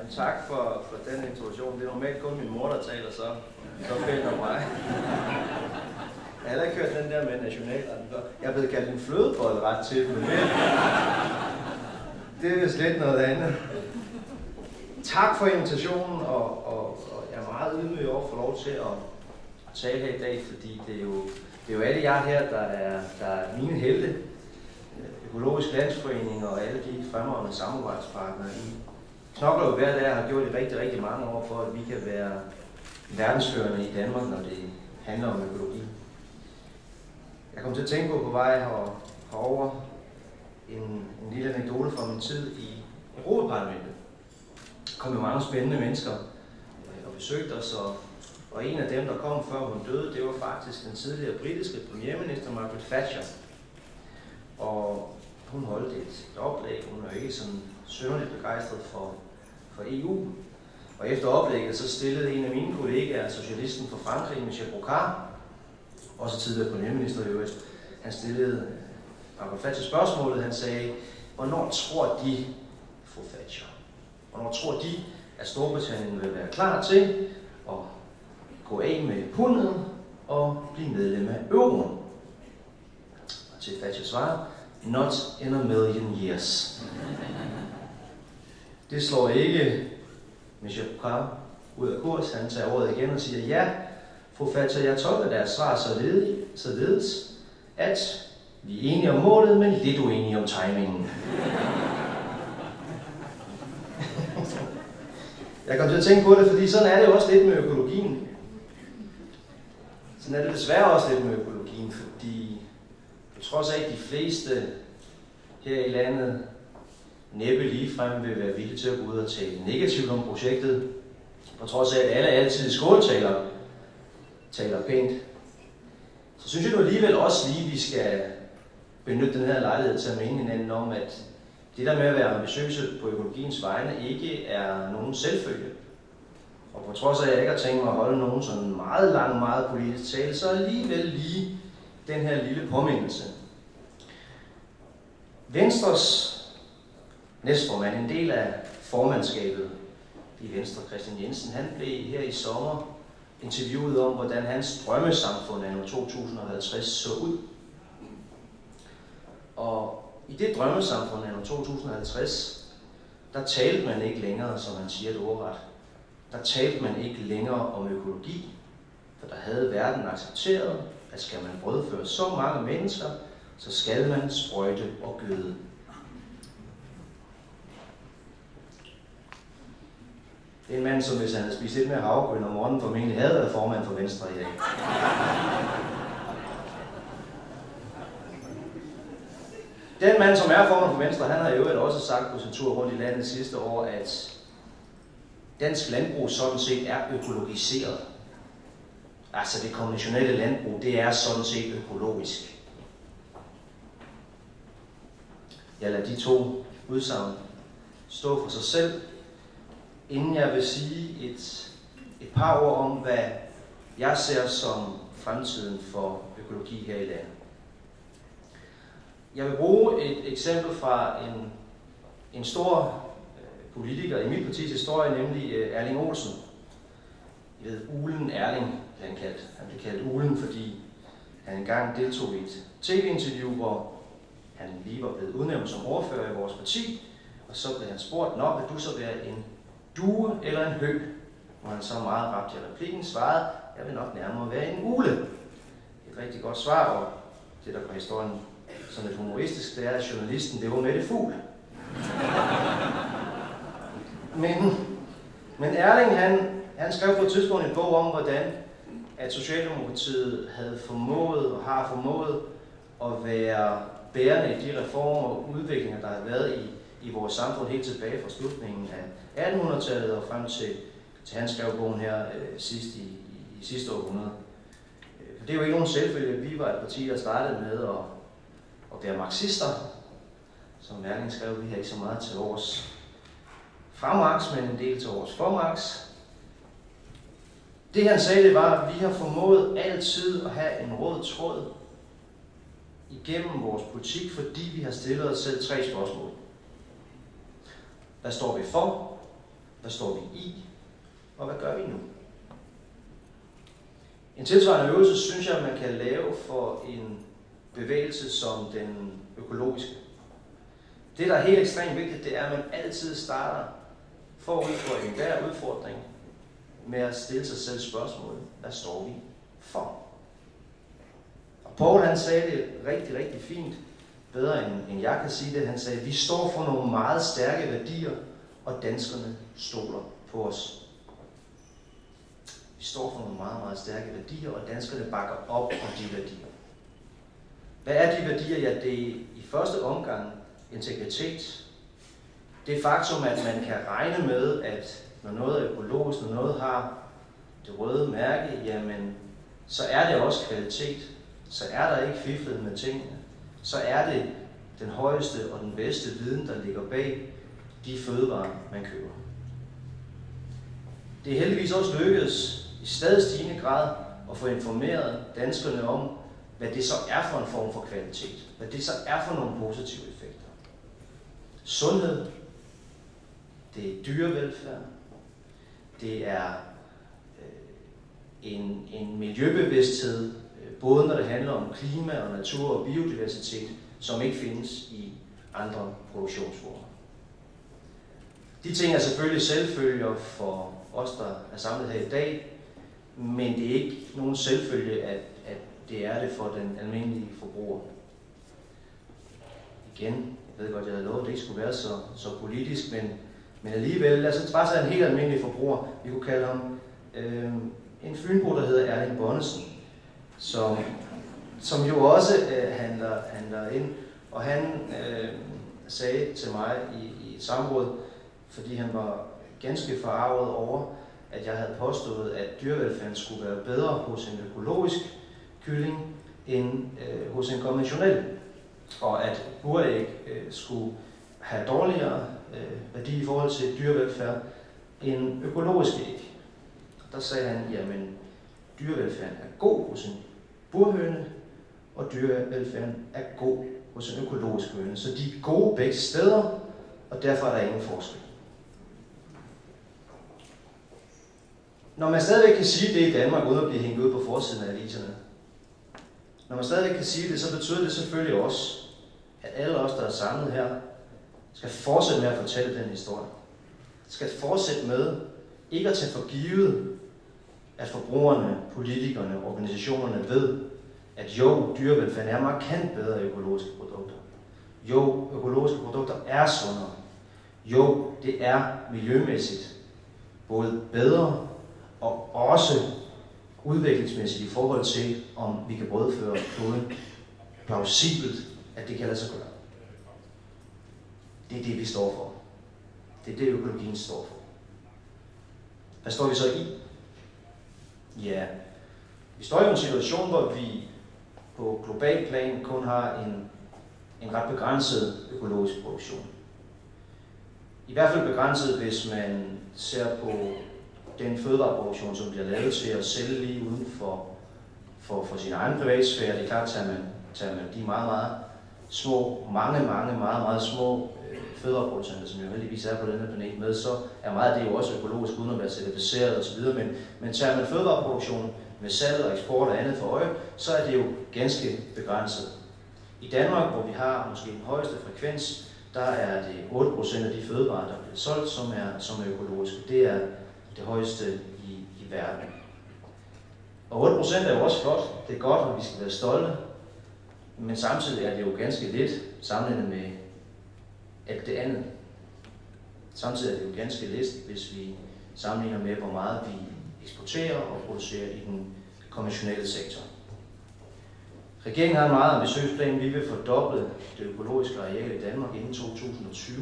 Jamen, tak for den introduktion. Det er normalt kun min mor, der taler så pænt om mig. Jeg har heller ikke hørt den der med nationalretten før. Jeg er blevet kaldt en flødebolle ret til, men det er vist lidt noget andet. Tak for invitationen, og jeg er meget ydmyg over at få lov til at tale her i dag, fordi det er jo alle jer her, der er mine helte. Økologisk Landsforening og alle de fremragende samarbejdspartnere i knokler jo hver dag har gjort det rigtig, rigtig mange år for, at vi kan være verdensførende i Danmark, når det handler om økologi. Jeg kom til at tænke på vej herover en lille anekdote fra min tid i Europaparlamentet. Der kom jo mange spændende mennesker og besøgte os, og en af dem, der kom før hun døde, det var faktisk den tidligere britiske premierminister Margaret Thatcher. Og hun holdt et oplæg. Hun er ikke sådan sønderligt begejstret for EU. Og efter oplægget så stillede en af mine kollegaer, socialisten fra Frankrig, Michel Rocard, også tidligere premierminister i øvrigt, han stillede Margaret Thatcher spørgsmålet. Han sagde, hvornår tror de, fru Thatcher, hvornår tror de, at Storbritannien vil være klar til at gå af med pundet og blive medlem af euroen? Og til Thatcher svarer, not in a million years. Det slår ikke Michel Rocard ud af kurs. Han tager ordet igen og siger, ja, fru Thatcher, jeg tolker deres svar således, at vi er enige om målet, men lidt uenige om timingen. Jeg kom til at tænke på det, fordi sådan er det også lidt med økologien. Sådan er det desværre også lidt med økologien, fordi på trods af, at de fleste her i landet næppe ligefrem vil være villige til at gå ud og tale negativt om projektet, på trods af, at alle altid i skåltaler taler pænt, så synes jeg nu alligevel også lige, vi skal benytte den her lejlighed til at mene hinanden om, at det der med at være ambitiøse på økologiens vegne ikke er nogen selvfølge. Og på trods af, at jeg ikke har tænkt mig at holde nogen sådan meget lang, meget politisk tale, så alligevel lige den her lille påmindelse. Venstres næstformand, en del af formandskabet i Venstre, Kristian Jensen, han blev her i sommer interviewet om, hvordan hans drømmesamfund anno 2050 så ud. Og i det drømmesamfund anno 2050, der talte man ikke længere, som han siger det ordret, der talte man ikke længere om økologi, for der havde verden accepteret, at skal man brødføre så mange mennesker, så skal man sprøjte og gøde. Det er en mand, som hvis han havde spist lidt mere havregryn om morgenen, formentlig havde været formand for Venstre i dag. Den mand, som er formand for Venstre, han har jo også sagt på sin tur rundt i landet sidste år, at dansk landbrug sådan set er økologiseret. Altså det konventionelle landbrug, det er sådan set økologisk. Jeg lader de to udsagn stå for sig selv, inden jeg vil sige et par ord om, hvad jeg ser som fremtiden for økologi her i landet. Jeg vil bruge et eksempel fra en stor politiker i mit partis historie, nemlig Erling Olsen. I ved, Ulen Erling blev han kaldt. Han blev kaldt Ulen, fordi han engang deltog i et tv-interview, hvor han lige var blevet udnævnt som ordfører i vores parti, og så blev han spurgt, nå, vil du så være en due eller en høg? Og han så meget rapt i replikken svarede, jeg vil nok nærmere være en ule. Et rigtig godt svar, og det der på historien som lidt humoristisk, det er, at journalisten, det var Mette Fugl. Men Erling, han skrev på et tidspunkt en bog om, hvordan at Socialdemokratiet havde formået og har formået at være bærende i de reformer og udviklinger, der har været i vores samfund helt tilbage fra slutningen af 1800-tallet og frem til han skrev bogen her i sidste århundrede. For det er jo ikke nogen selvfølge. Vi var et parti, der startede med at være marxister. Som Erling skrev, vi har ikke så meget til vores fra Marx, men en del til vores for Marx. Det han sagde, det var, at vi har formået altid at have en rød tråd igennem vores politik, fordi vi har stillet os selv 3 spørgsmål. Hvad står vi for? hvad står vi i, og hvad gør vi nu? En tilsvarende øvelse synes jeg, man kan lave for en bevægelse som den økologiske. Det, der er helt ekstremt vigtigt, det er, at man altid starter forud for enhver udfordring med at stille sig selv spørgsmålet, hvad står vi for? Og Paul han sagde det rigtig, rigtig fint, bedre end jeg kan sige det. Han sagde, vi står for nogle meget stærke værdier, og danskerne stoler på os. Vi står for nogle meget, meget stærke værdier, og danskerne bakker op om de værdier. Hvad er de værdier? Ja, det er i første omgang integritet. Det faktum, at man kan regne med, at når noget er økologisk, når noget har det røde mærke, jamen, så er det også kvalitet. Så er der ikke fiflet med tingene. Så er det den højeste og den bedste viden, der ligger bag de fødevarer, man køber. Det er heldigvis også lykkedes i stadig stigende grad at få informeret danskerne om, hvad det så er for en form for kvalitet. Hvad det så er for nogle positive effekter. Sundhed, det er dyrevelfærd, det er en miljøbevidsthed, både når det handler om klima og natur og biodiversitet, som ikke findes i andre produktionsformer. De ting er selvfølgelig selvfølger for os, der er samlet her i dag, men det er ikke nogen selvfølge, at det er det for den almindelige forbruger. Igen, jeg ved godt, jeg havde lovet, at det ikke skulle være så politisk, men alligevel, lad os bare tage en helt almindelig forbruger. Vi kunne kalde ham en fynbo, der hedder Erling Bonnesen, som jo også handler ind, og han sagde til mig i et samråd, fordi han var ganske forarvet over, at jeg havde påstået, at dyrevelfærden skulle være bedre hos en økologisk kylling end hos en konventionel, og at buræg skulle have dårligere værdi i forhold til dyrevelfærd end økologiske æg. Der sagde han, jamen dyrevelfærden er god hos en burhøne, og dyrevelfærden er god hos en økologisk høne. Så de er gode begge steder, og derfor er der ingen forskel. Når man stadigvæk kan sige det i Danmark, uden at blive hængt ud på forsiden af aviserne, når man stadigvæk kan sige det, så betyder det selvfølgelig også, at alle os, der er samlet her, skal fortsætte med at fortælle den historie. Skal fortsætte med ikke at tage for givet, at forbrugerne, politikerne, organisationerne ved, at jo, dyrevelfærden er markant bedre i økologiske produkter. Jo, økologiske produkter er sundere. Jo, det er miljømæssigt både bedre og også udviklingsmæssigt i forhold til, om vi kan brødføre kloden plausibelt, at det kan lade sig gøre. Det er det, vi står for. Det er det, økologien står for. Hvad står vi så i? Ja, vi står i en situation, hvor vi på global plan kun har en ret begrænset økologisk produktion. I hvert fald begrænset, hvis man ser på den fødevareproduktion, som bliver lavet til at sælge lige uden for sin egen privatsfære. Det er klart, tager man de meget, meget små, meget små fødevareproducenter, som jo heldigvis er på denne planet med, så er meget af det jo også økologisk, uden at være certificeret osv. Men tager man fødevareproduktion med salg og eksport og andet for øje, så er det jo ganske begrænset. I Danmark, hvor vi har måske den højeste frekvens, der er det 8% af de fødevarer, der bliver solgt, som er økologiske. Det er det højeste i verden. Og 8% er jo også flot. Det er godt, og vi skal være stolte. Men samtidig er det jo ganske lidt sammenlignet med alt det andet. Samtidig er det jo ganske lidt, hvis vi sammenligner med, hvor meget vi eksporterer og producerer i den konventionelle sektor. Regeringen har en meget ambitiøs plan. Vi vil fordoble det økologiske areal i Danmark inden 2020.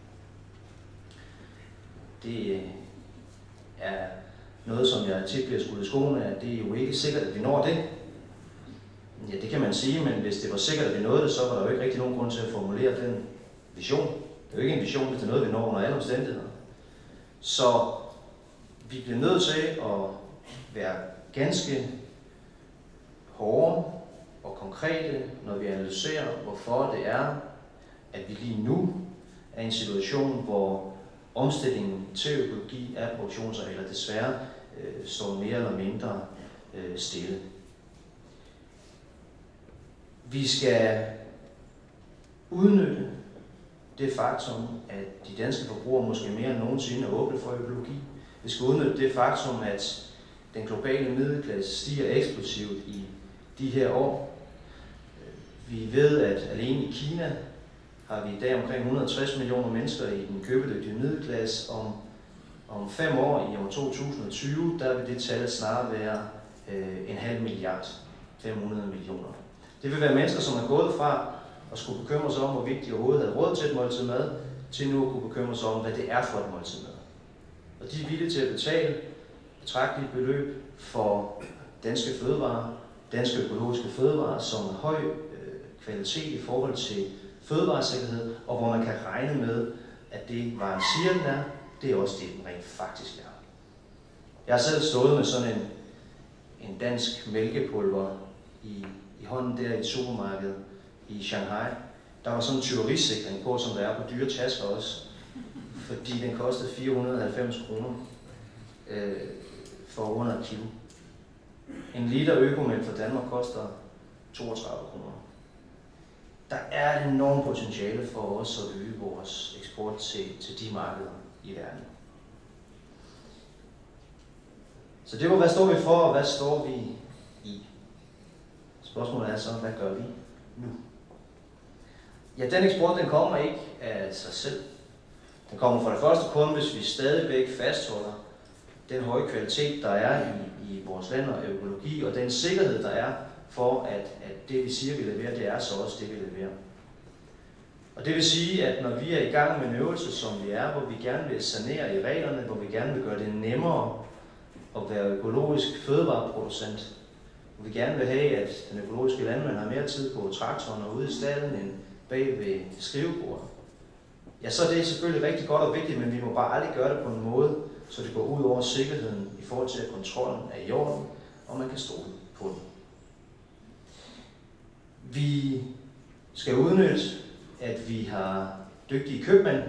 Det er noget, som jeg tit bliver skudt i skoene, at det er jo ikke sikkert, at vi når det. Ja, det kan man sige, men hvis det var sikkert, at vi nåede det, så var der jo ikke rigtig nogen grund til at formulere den vision. Det er jo ikke en vision, hvis det er noget, vi når under alle omstændigheder. Så vi bliver nødt til at være ganske hårde og konkrete, når vi analyserer, hvorfor det er, at vi lige nu er i en situation, hvor omstillingen til økologi af produktionsarealer desværre står mere eller mindre stille. Vi skal udnytte det faktum, at de danske forbrugere måske mere end nogensinde er åbne for økologi. Vi skal udnytte det faktum, at den globale middelklasse stiger eksplosivt i de her år. Vi ved, at alene i Kina har vi i dag omkring 160 millioner mennesker i den købedygtige middelklasse. Om 5 år, i år 2020, der vil det tal snart være 0,5 milliard, 500 millioner. Det vil være mennesker, som er gået fra at skulle bekymre sig om, hvorvidt de overhovedet havde råd til et måltid mad, til nu at kunne bekymre sig om, hvad det er for et måltid mad. Og de er villige til at betale betragtelige beløb for danske fødevarer, danske økologiske fødevarer, som er høj kvalitet i forhold til fødevaresikkerhed, og hvor man kan regne med, at det, varen siger, den er, det er også det, den rent faktisk er. Jeg har selv stået med sådan en dansk mælkepulver i hånden der i et supermarked i Shanghai. Der var sådan en tyverisikring på, som der er på dyre tasker også, fordi den kostede 490 kroner for under et kilo. En liter økomælk fra Danmark koster 32 kroner. Der er et enormt potentiale for os at øge vores eksport til de markeder i verden. Så det var, hvad står vi for, og hvad står vi i? Spørgsmålet er så, hvad gør vi nu? Ja, den eksport, den kommer ikke af sig selv. Den kommer for det første kun, hvis vi stadigvæk fastholder den høje kvalitet, der er i vores land og økologi, og den sikkerhed, der er for, at det, vi siger, vi leverer, det er så også det, vi leverer. Og det vil sige, at når vi er i gang med en øvelse, som vi er, hvor vi gerne vil sanere i reglerne, hvor vi gerne vil gøre det nemmere at være økologisk fødevareproducent, hvor vi gerne vil have, at den økologiske landmand har mere tid på traktoren og ude i stallen end bag ved skrivebordet, ja, så er det selvfølgelig rigtig godt og vigtigt, men vi må bare aldrig gøre det på en måde, så det går ud over sikkerheden i forhold til, at kontrollen er i orden, og man kan stole på den. Vi skal udnytte, at vi har dygtige købmænd.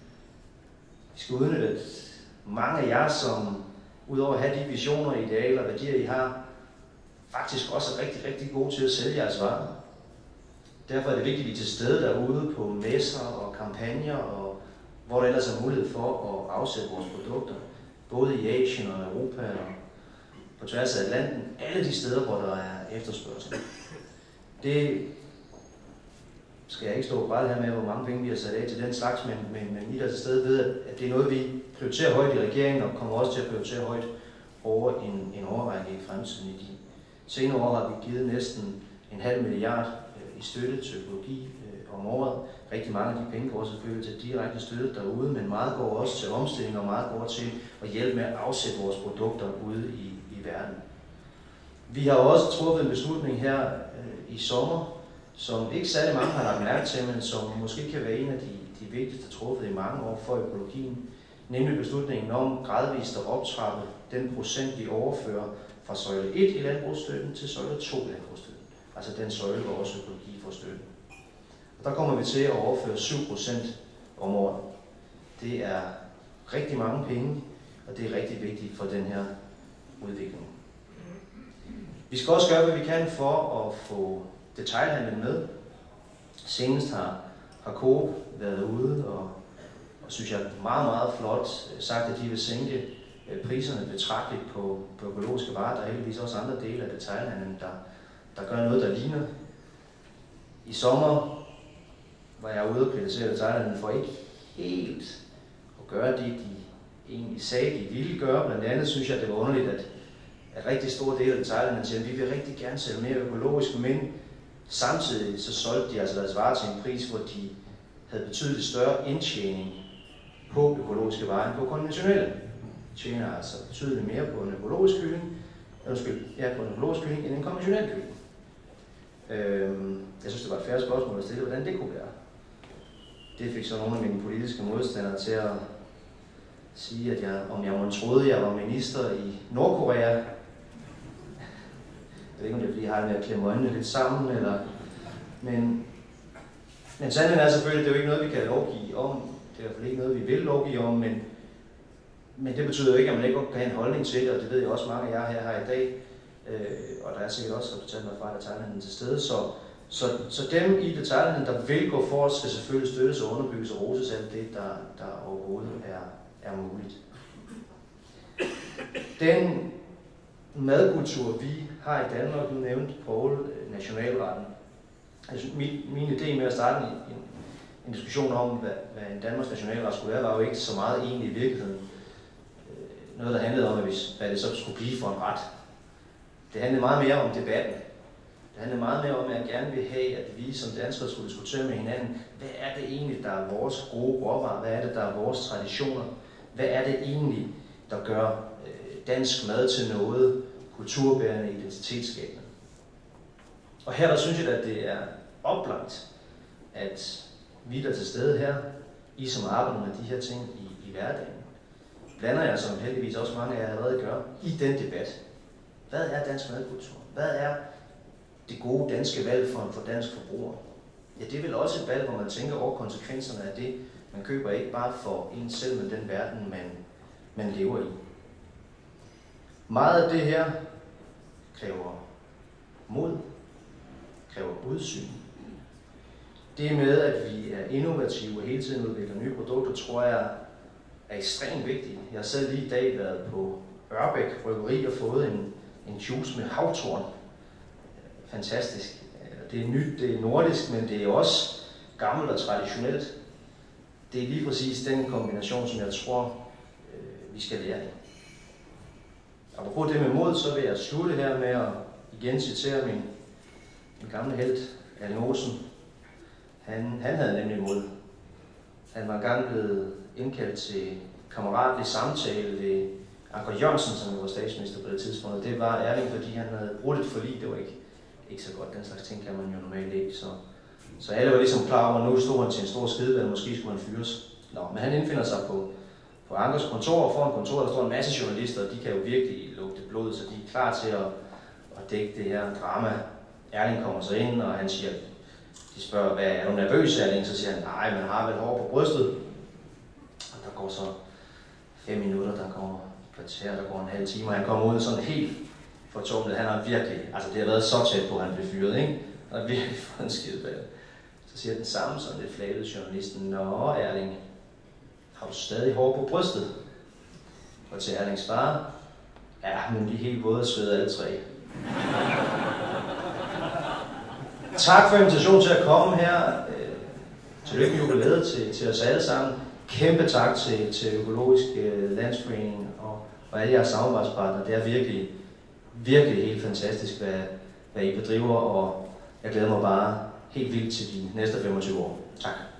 Vi skal udnytte, at mange af jer, som udover at have de visioner, idealer og værdier, I har, faktisk også er rigtig, rigtig gode til at sælge jeres varer. Derfor er det vigtigt, at vi er til stede derude på messer og kampagner, og hvor der ellers er mulighed for at afsætte vores produkter, både i Asien og Europa og på tværs af Atlanten, alle de steder, hvor der er efterspørgsel. Det skal jeg ikke stå bare her med, hvor mange penge vi har sat af til den slags, men I der til stede ved, at det er noget, vi prioriterer højt i regeringen, og kommer også til at prioritere højt over en årrække i fremtiden. I de senere år har vi givet næsten 0,5 milliard i støtte til økologi om året. Rigtig mange af de penge går selvfølgelig til direkte støtte derude, men meget går også til omstilling, og meget går til at hjælpe med at afsætte vores produkter ude i verden. Vi har også truffet en beslutning her i sommer, som ikke særlig mange har lagt mærke til, men som måske kan være en af de vigtigste truffet i mange år for økologien, nemlig beslutningen om gradvist at optrappe den procent, vi overfører fra søjle 1 i landbrugsstøtten til søjle 2 i landbrugsstøtten. Altså den søjle, hvor også økologi får støtte. Og der kommer vi til at overføre 7% om året. Det er rigtig mange penge, og det er rigtig vigtigt for den her udvikling. Vi skal også gøre, hvad vi kan for at få detailhandlen med. Senest har Coop været ude og synes jeg meget, meget flot sagt, at de vil sænke priserne betragteligt på økologiske varer. Der er heldigvis også andre dele af detailhandlen, der gør noget, der ligner. I sommer var jeg ude og kritisere detailhandlen for ikke helt at gøre det, de egentlig sagde, de ville gøre. Blandt andet synes jeg, det var underligt, at rigtig store dele af detailhandlen siger, at vi vil rigtig gerne sælge mere økologisk, men samtidig så solgte de altså deres varer til en pris, hvor de havde betydeligt større indtjening på økologiske varer end på konventionelle. De tjener altså betydeligt mere på en økologisk kylling, end en konventionel kylling. Jeg synes, det var et fair spørgsmål at stille, hvordan det kunne være. Det fik så nogle af mine politiske modstandere til at sige, at om jeg troede, jeg var minister i Nordkorea. Jeg ved ikke, om det er, fordi jeg har det med at klemme øjnene lidt sammen, men sandheden er selvfølgelig, at det er jo ikke noget, vi kan lovgive om. Det er i hvert fald ikke noget, vi vil lovgive om, men det betyder jo ikke, at man ikke kan have en holdning til det, og det ved jeg også mange af jer her har i dag. Og der er sikkert også repræsentanter fra detailhandlen til stede. Så dem i detailhandlen, der vil gå for, skal selvfølgelig støttes og underbygges og roses alt det, der overhovedet er muligt. Den madkultur, vi har i Danmark, nu nævnte Poul nationalretten. Altså, min idé med at starte en diskussion om, hvad en Danmarks nationalret skulle være, var jo ikke så meget egentlig i virkeligheden. Noget, der handlede om, hvad det så skulle blive for en ret. Det handlede meget mere om debatten. Det handlede meget mere om, at jeg gerne vil have, at vi som danskere skulle diskutere med hinanden, hvad er det egentlig, der er vores gode råvarer? Hvad er det, der er vores traditioner? Hvad er det egentlig, der gør dansk mad til noget kulturbærende, identitetsskabende? Og her der synes jeg, at det er oplagt, at vi der er til stede her, I som arbejder med de her ting i hverdagen, blander jeg, som heldigvis også mange af jer allerede gør, i den debat. Hvad er dansk madkultur? Hvad er det gode danske valg for dansk forbruger? Ja, det er vel også et valg, hvor man tænker over konsekvenserne af det. Man køber ikke bare for en selv, men den verden, man lever i. Meget af det her kræver mod, kræver udsyn. Det med, at vi er innovative og hele tiden udvikler nye produkter, tror jeg er ekstremt vigtigt. Jeg har selv lige i dag været på Ørbæk Bryggeri og fået en juice med havtorn. Fantastisk. Det er nyt, det er nordisk, men det er også gammelt og traditionelt. Det er lige præcis den kombination, som jeg tror, vi skal lære af. Apropos det med mod, så vil jeg slutte her med at igen citere min gamle helt, Erling Olsen. Han havde nemlig mod. Han var engang blevet indkaldt til kammeratlig samtale ved Anker Jørgensen, som var statsminister på det tidspunkt. Det var Erling, fordi han havde brudt et forlig. Det var ikke så godt. Den slags ting kan man jo normalt ikke. Så alle var ligesom klar over, at nu stod han til en stor skideball, og måske skulle han fyres. Men han indfinder sig på Ankers kontor, og foran kontoret der står en masse journalister, og de kan jo virkelig lugte blod, så de er klar til at dække det her drama. Erling kommer så ind, og han siger, de spørger, hvad er du nervøs, Erling? Så siger han, nej, man har vel hår på brystet. Og der går så 5 minutter, der går kvarter, der går en halv time, og han kommer ud sådan helt fortumlet. Han har virkelig, altså det har været så tæt på, at han blev fyret, ikke? Og har virkelig fået en skideball. Så siger den samme sådan lidt flabede journalisten, nå Erling, har du stadig hår på brystet? Og til Erlings far, ja, men de er helt våde og svede alle tre. Tak for invitationen til at komme her. Tillykke med jubilæet til os alle sammen. Kæmpe tak til Økologisk Landsforening og alle jeres samarbejdspartnere. Det er virkelig, virkelig helt fantastisk, hvad I bedriver, og jeg glæder mig bare helt vildt til de næste 25 år. Tak.